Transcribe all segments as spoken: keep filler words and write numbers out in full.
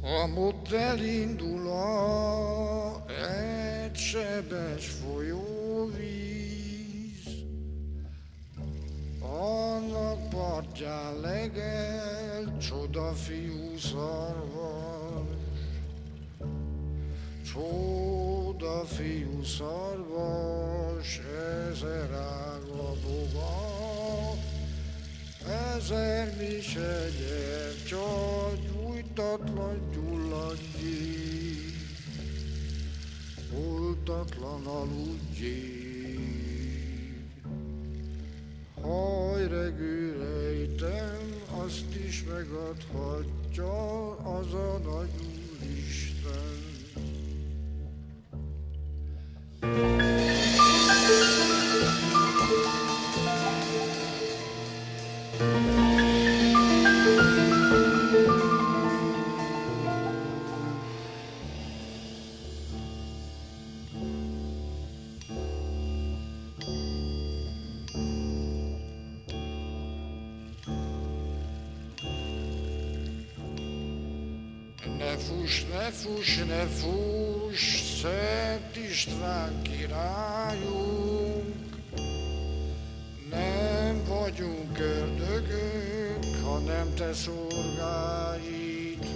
Amott elindul a egy sebes folyóvíz, annak partján legel csodafiú szarvas, csodafiú szarvas, ezer ága boga, ezer mis egyer csal, gyújtatlan gyulladjé, oltatlan aludjé. Hajregő rejten, azt is megadhatja az a nagy Úristen. Ne fuss, ne fuss, ne fuss, Szent István királyunk, nem vagyunk ördögök, hanem te szolgáid.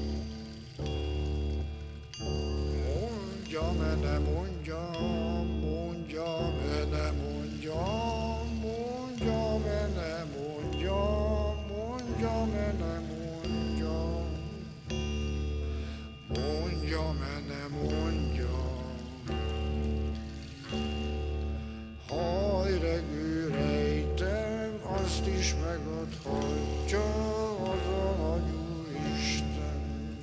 Mondja-e, ne mondjam, mondjam-e, ne mondjam, mondjam-e, ne mondjam, mondjam-e, ne mondjam. Mondjam-e, ne mondjam, hajregő rejtem, azt is megadhatja az a nagy Úristen.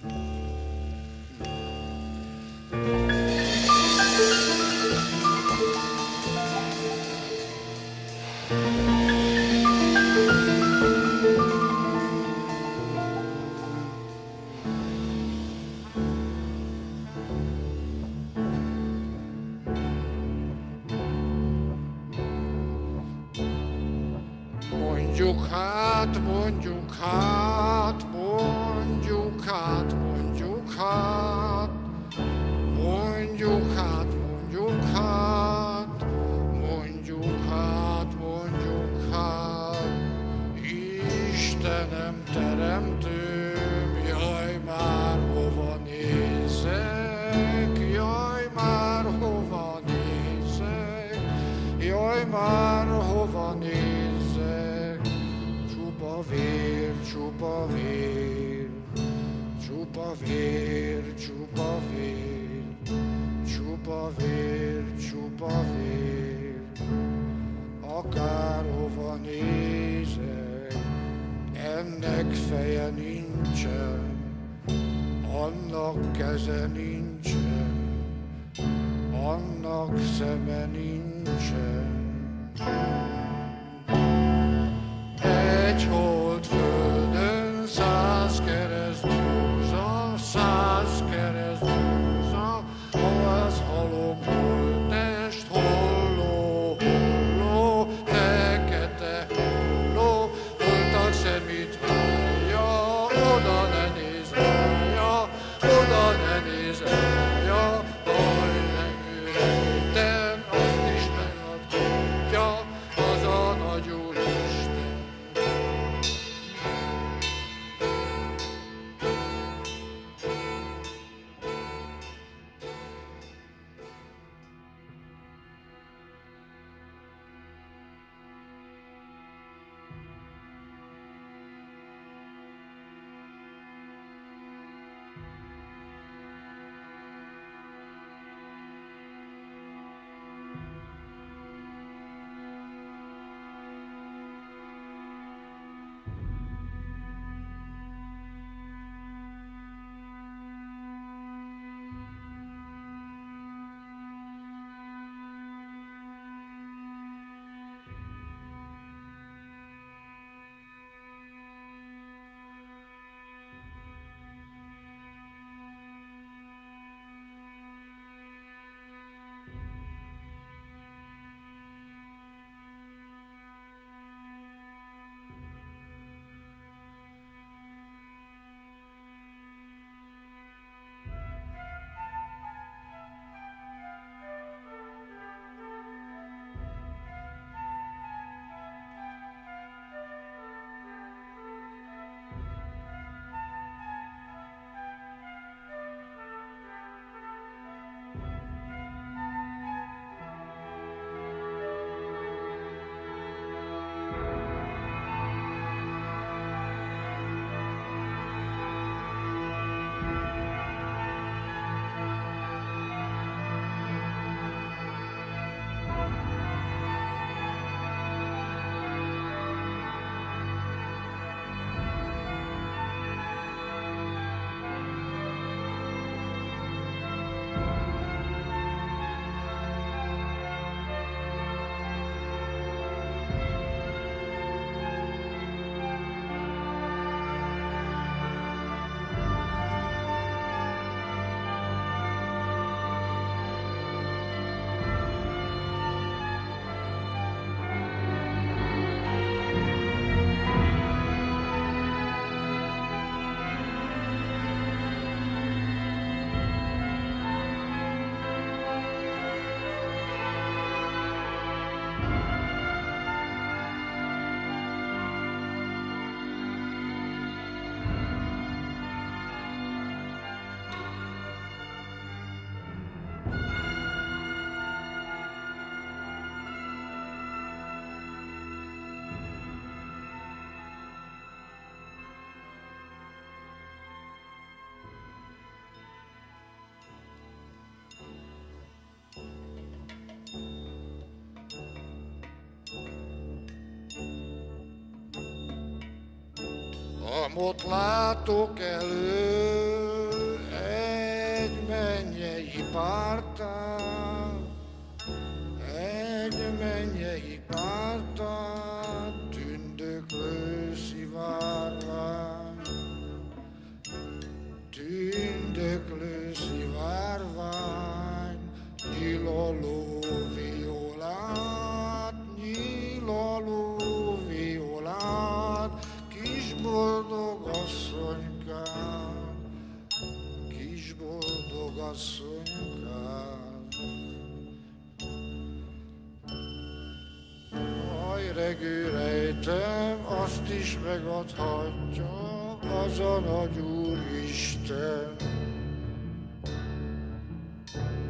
Mondjuk hát, mondjuk hát, mondjuk hát, mondjuk hát, mondjuk hát, mondjuk hát, mondjuk hát, mondjuk hát, Istenem, teremtőm, jaj, már hova nézek, jaj, már hova nézek, jaj, már hova nézek. Csupa vér, csupa vér, csupa vér, csupa vér, csupa vér, csupa vér. Akárhova nézek, ennek feje nincsen, annak keze nincsen, annak szeme nincsen. Egy holdföldön száz keresztdúza, száz keresztdúza, hol az halom holttest, holló, holló, fekete holló, holtak szemét válja, oda ne nézz rája, oda ne nézz rája, hajregő rejten, azt is megadhatja az ott látok elő egy mennyei pártát, egy mennyei pártát, tündöklő szivárvány, tündöklő szivárvány, nyilaló violát, nyilaló violát, kis boldog asszonykám, kis boldog asszonykám. Hajregő rejtem, azt is megadhatja az a nagy Úristen.